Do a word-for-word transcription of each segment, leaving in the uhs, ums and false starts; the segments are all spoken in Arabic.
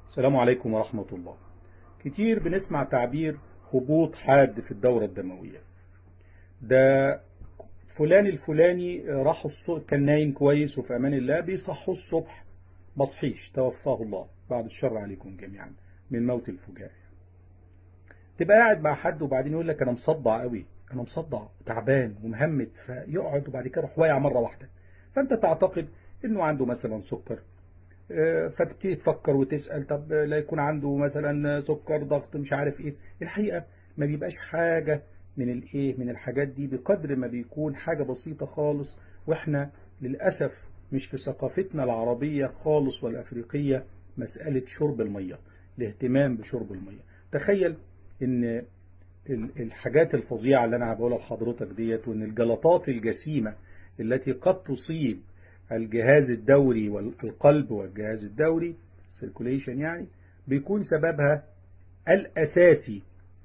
السلام عليكم ورحمة الله. كتير بنسمع تعبير هبوط حاد في الدورة الدموية. ده فلان الفلاني راح الصبح كان نايم كويس وفي أمان الله، بيصحوا الصبح مصحيش توفاه الله، بعد الشر عليكم جميعا من موت الفجائي. تبقى قاعد مع حد وبعدين يقول لك أنا مصدع قوي، أنا مصدع تعبان ومهمد، فيقعد وبعد كده يروح واقع مرة واحدة، فأنت تعتقد إنه عنده مثلا سكر، فتبتدي تفكر وتسأل طب لا يكون عنده مثلا سكر، ضغط، مش عارف ايه. الحقيقة ما بيبقاش حاجة من الايه من الحاجات دي، بقدر ما بيكون حاجة بسيطة خالص، واحنا للأسف مش في ثقافتنا العربية خالص والأفريقية مسألة شرب المية، الاهتمام بشرب المية. تخيل ان الحاجات الفظيعة اللي انا بقولها لحضرتك ديت، وان الجلطات الجسيمة التي قد تصيب الجهاز الدوري والقلب والجهاز الدوري circulation، يعني بيكون سببها الأساسي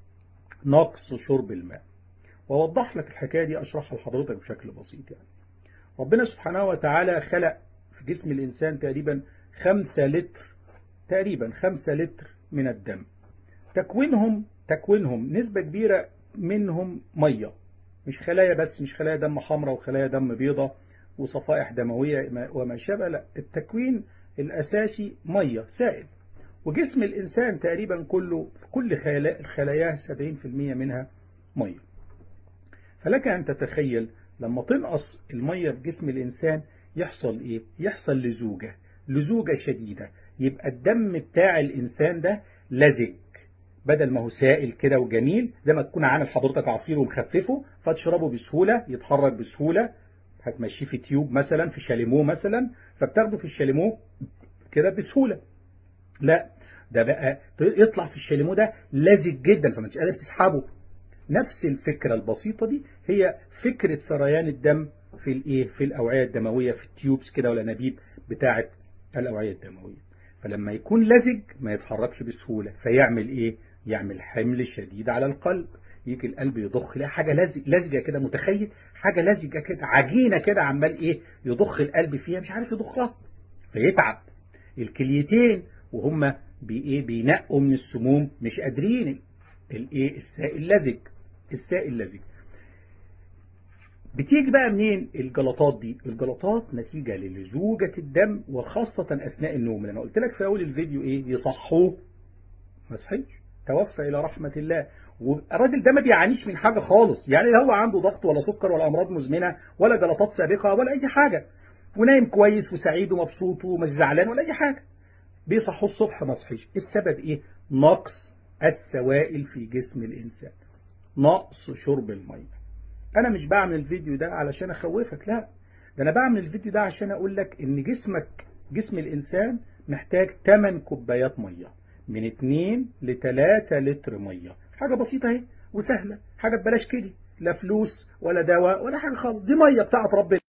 نقص شرب الماء. وأوضح لك الحكاية دي، أشرحها لحضرتك بشكل بسيط. يعني ربنا سبحانه وتعالى خلق في جسم الإنسان تقريبا خمسة لتر تقريبا خمسة لتر من الدم. تكوينهم تكوينهم نسبة كبيرة منهم مية، مش خلايا بس، مش خلايا دم حمراء وخلايا دم بيضة وصفائح دموية وما شابه، لا، التكوين الأساسي مية سائل. وجسم الإنسان تقريبا كله في كل خلاياه سبعين في المية منها مية. فلك أن تتخيل لما تنقص المية في جسم الإنسان يحصل إيه؟ يحصل لزوجة لزوجة شديدة، يبقى الدم بتاع الإنسان ده لزج، بدل ما هو سائل كده وجميل زي ما تكون عامل حضرتك عصير ومخففه فتشربه بسهولة، يتحرك بسهولة، هتمشيه في تيوب مثلا، في شاليمو مثلا، فبتاخده في الشاليمو كده بسهولة. لا، ده بقى يطلع في الشاليمو ده لازج جدا فما انتش قادر تسحبه. نفس الفكرة البسيطة دي هي فكرة سريان الدم في الايه في الأوعية الدموية، في التيوبس كده والأنابيب بتاعة الأوعية الدموية. فلما يكون لزج ما يتحركش بسهولة، فيعمل ايه؟ يعمل حمل شديد على القلب، يجي القلب يضخ، لا حاجة لزجة كده، متخيل حاجة لزجة كده، عجينة كده، عمال ايه يضخ القلب فيها، مش عارف يضخها، فيتعب. الكليتين وهم بايه بينقوا من السموم مش قادرين، الايه السائل لزج السائل لزج. بتيجي بقى منين الجلطات دي؟ الجلطات نتيجة للزوجة الدم، وخاصة أثناء النوم. لأن قلت لك في أول الفيديو إيه؟ يصحوه ما صحيش، توفى إلى رحمة الله. والراجل ده ما بيعانيش من حاجة خالص، يعني لا هو عنده ضغط ولا سكر ولا أمراض مزمنة ولا جلطات سابقة ولا أي حاجة، ونايم كويس وسعيد ومبسوط ومش زعلان ولا أي حاجة. بيصحوا الصبح ما صحيش. السبب إيه؟ نقص السوائل في جسم الإنسان، نقص شرب المية. أنا مش بعمل الفيديو ده علشان أخوفك، لا، ده أنا بعمل الفيديو ده عشان أقول لك إن جسمك جسم الإنسان محتاج ثمانية كوبايات مية، من اتنين ل تلاتة لتر مية. حاجة بسيطة اهي وسهلة، حاجة ببلاش كده، لا فلوس ولا دواء ولا حاجة خالص، دي مية بتاعت ربنا.